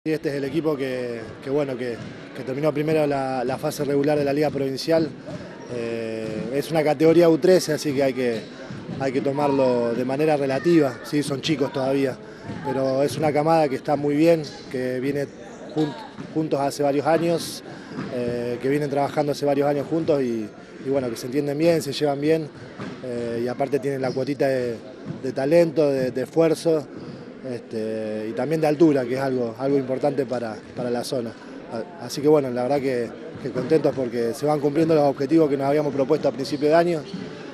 Sí, este es el equipo bueno, que terminó primero la fase regular de la Liga Provincial. Es una categoría U13, así que hay que tomarlo de manera relativa. Sí, son chicos todavía, pero es una camada que está muy bien, que viene juntos hace varios años, que vienen trabajando hace varios años juntos y bueno, que se entienden bien, se llevan bien y aparte tienen la cuotita de talento, de esfuerzo. Y también de altura, que es algo importante para la zona. Así que bueno, la verdad que contentos porque se van cumpliendo los objetivos que nos habíamos propuesto a principio de año.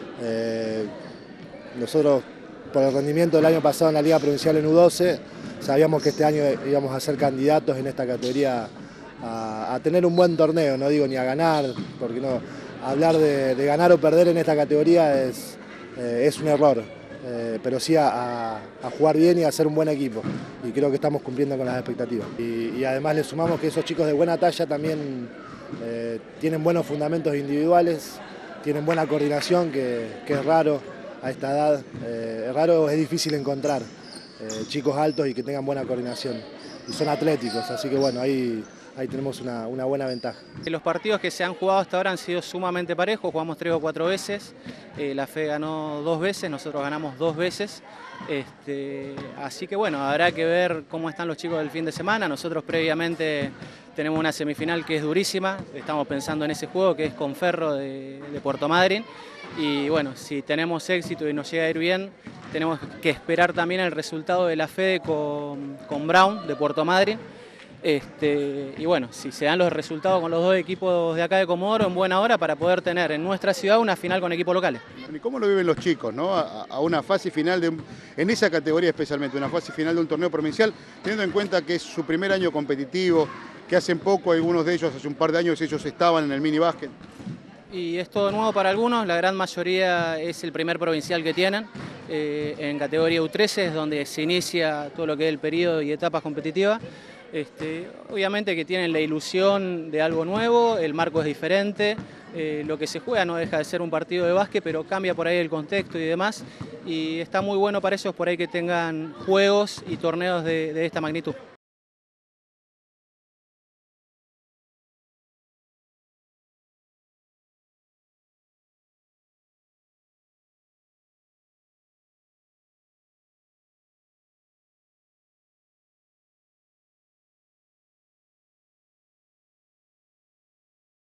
Nosotros, por el rendimiento del año pasado en la Liga Provincial en U12, sabíamos que este año íbamos a ser candidatos en esta categoría a tener un buen torneo, no digo ni a ganar, porque no, hablar de ganar o perder en esta categoría es un error. Pero sí a jugar bien y a ser un buen equipo, y creo que estamos cumpliendo con las expectativas. Y además le sumamos que esos chicos de buena talla también tienen buenos fundamentos individuales, tienen buena coordinación, que es raro a esta edad, es raro, es difícil encontrar chicos altos y que tengan buena coordinación, y son atléticos, así que bueno, ahí tenemos una buena ventaja. Los partidos que se han jugado hasta ahora han sido sumamente parejos, jugamos 3 o 4 veces, la FE ganó 2 veces, nosotros ganamos 2 veces, así que bueno, habrá que ver cómo están los chicos del fin de semana. Nosotros previamente tenemos una semifinal que es durísima, estamos pensando en ese juego que es con Ferro de Puerto Madryn, y bueno, si tenemos éxito y nos llega a ir bien, tenemos que esperar también el resultado de la FE con Brown de Puerto Madryn. Y bueno, si se dan los resultados con los dos equipos de acá de Comodoro en buena hora para poder tener en nuestra ciudad una final con equipos locales. ¿Y cómo lo viven los chicos, ¿no? A una fase final, en esa categoría especialmente, una fase final de un torneo provincial, teniendo en cuenta que es su primer año competitivo, que hace poco algunos de ellos, hace un par de años, ellos estaban en el mini básquet? Y es todo nuevo para algunos, la gran mayoría es el primer provincial que tienen. En categoría U13 es donde se inicia todo lo que es el periodo y etapas competitivas. Obviamente que tienen la ilusión de algo nuevo, el marco es diferente, lo que se juega no deja de ser un partido de básquet, pero cambia por ahí el contexto y demás, y está muy bueno para ellos por ahí que tengan juegos y torneos de esta magnitud.